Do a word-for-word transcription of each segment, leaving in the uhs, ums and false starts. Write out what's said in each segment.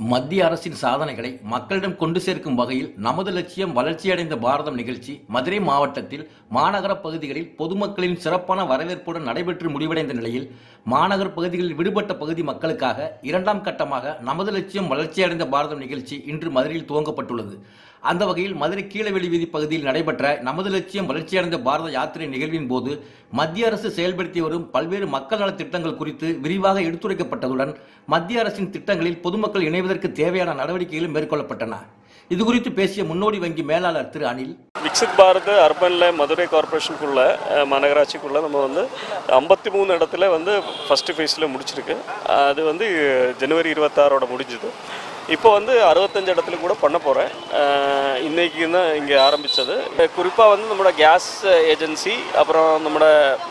மத்திய அரசின் சாதனைகளை மக்களிடம் கொண்டு சேர்க்கும் வகையில் நமது லட்சியம் வளர்ச்சியடைந்த பாரதம் நிகழ்ச்சி மதுரை மாவட்டத்தில் மாநகர பகுதிகளில் பொதுமக்களின் சிறப்பான வரவேற்புடன் நடைபெற்று முடிவடைந்த நிலையில் மாநகர் பகுதிகளில் விடுபட்ட பகுதி மக்களுக்காக இரண்டாம் கட்டமாக நமது லட்சியம் வளர்ச்சியடைந்த பாரதம் நிகழ்ச்சி இன்று மதுரையில் துவங்கப்பட்டுள்ளது. அந்த வகையில் மதுரை கீழவெளி வீதி பகுதியில் நடைபெற்ற நமது லட்சியம் வளர்ச்சியடைந்த பாரத யாத்திரை நிகழ்வின் போது மத்திய அரசு செயல்படுத்தி வரும் பல்வேறு மக்கள் நல திட்டங்கள் குறித்து விரிவாக எடுத்துரைக்கப்பட்டதுடன் மத்திய அரசின் திட்டங்களில் பொதுமக்கள் இணைவதற்கு தேவையான நடவடிக்கைகளும் மேற்கொள்ளப்பட்டன. இதுகுறித்து பேசிய முன்னோடி வங்கி மேலாளர் திரு அனில், விக்சித் பாரத் அர்பன்ல மதுரை கார்பரேஷனுக்குள்ள மாநகராட்சிக்குள்ள நம்ம வந்து ஐம்பத்தி மூணு இடத்துல வந்து ஃபர்ஸ்ட் ஃபேஸில் முடிச்சிருக்கு. அது வந்து ஜனவரி இருபத்தாறோட முடிஞ்சுது. இப்போ வந்து அறுபத்தஞ்சு இடத்துல கூட பண்ண போகிறேன். இன்றைக்கி தான் இங்கே ஆரம்பித்தது. குறிப்பாக வந்து நம்மளோட கேஸ் ஏஜென்சி, அப்புறம் நம்மளோட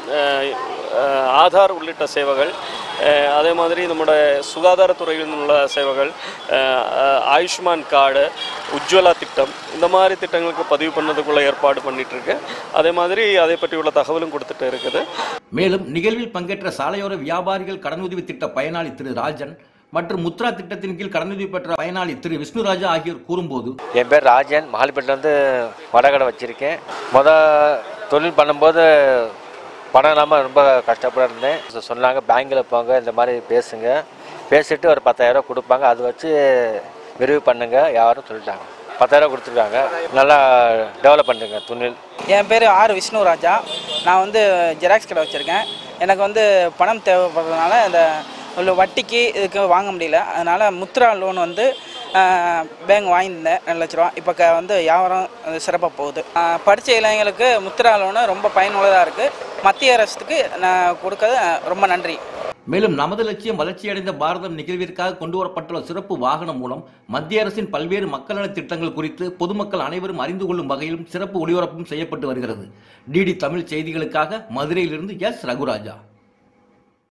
ஆதார் உள்ளிட்ட சேவைகள், அதே மாதிரி நம்மளோட சுகாதாரத்துறையில் உள்ள சேவைகள், ஆயுஷ்மான் கார்டு, உஜ்வலா திட்டம், இந்த மாதிரி திட்டங்களுக்கு பதிவு பண்ணதுக்குள்ள ஏற்பாடு பண்ணிட்டு இருக்கு. அதே மாதிரி அதை பற்றி உள்ள தகவலும் கொடுத்துட்டு இருக்குது. மேலும் நிகழ்வில் பங்கேற்ற சாலையோர வியாபாரிகள் கடனுதவி திட்ட பயனாளி திரு ராஜன் மற்றும் முத்ரா திட்டத்தின் கீழ் கடனுதவி பெற்ற பயனாளி திரு விஷ்ணுராஜா ஆகியோர் கூறும்போது, என் பேர் ராஜன், மகாலிப்பட்டிலேருந்து வடகடை வச்சுருக்கேன். மொதல் தொழில் பண்ணும்போது பணம் இல்லாமல் ரொம்ப கஷ்டப்பட இருந்தேன். சொன்னாங்க பேங்கில் போங்க, இந்த மாதிரி பேசுங்க, பேசிட்டு ஒரு பத்தாயிரம் கொடுப்பாங்க, அதை வச்சு விரிவு பண்ணுங்க யாரும் சொல்லிட்டாங்க. பத்தாயிரம் கொடுத்துருக்காங்க. நல்லா டெவலப் பண்ணுங்க தொழில். என் பேர் ஆர் விஷ்ணுராஜா. நான் வந்து ஜெராக்ஸ் கடை வச்சுருக்கேன். எனக்கு வந்து பணம் தேவைப்படுறதுனால இந்த உள்ள வட்டிக்கு இதுக்கு வாங்க முடியல. அதனால் முத்ரா லோன் வந்து பேங்க் வாங்கியிருந்தேன் ரெண்டு லட்ச ரூபா. இப்போ க வந்து வியாபாரம் சிறப்பாக போகுது. படித்த இளைஞர்களுக்கு முத்ரா லோனு ரொம்ப பயனுள்ளதாக இருக்குது. மத்திய அரசுக்கு நான் கொடுக்கறது ரொம்ப நன்றி. மேலும் நமது லட்சியம் வளர்ச்சியடைந்த பாரதம் நிகழ்விற்காக கொண்டு வரப்பட்டுள்ள சிறப்பு வாகனம் மூலம் மத்திய அரசின் பல்வேறு மக்கள் நல திட்டங்கள் குறித்து பொதுமக்கள் அனைவரும் அறிந்து கொள்ளும் வகையிலும் சிறப்பு ஒளிபரப்பும் செய்யப்பட்டு வருகிறது. டிடி தமிழ் செய்திகளுக்காக மதுரையிலிருந்து எஸ் ரகுராஜா.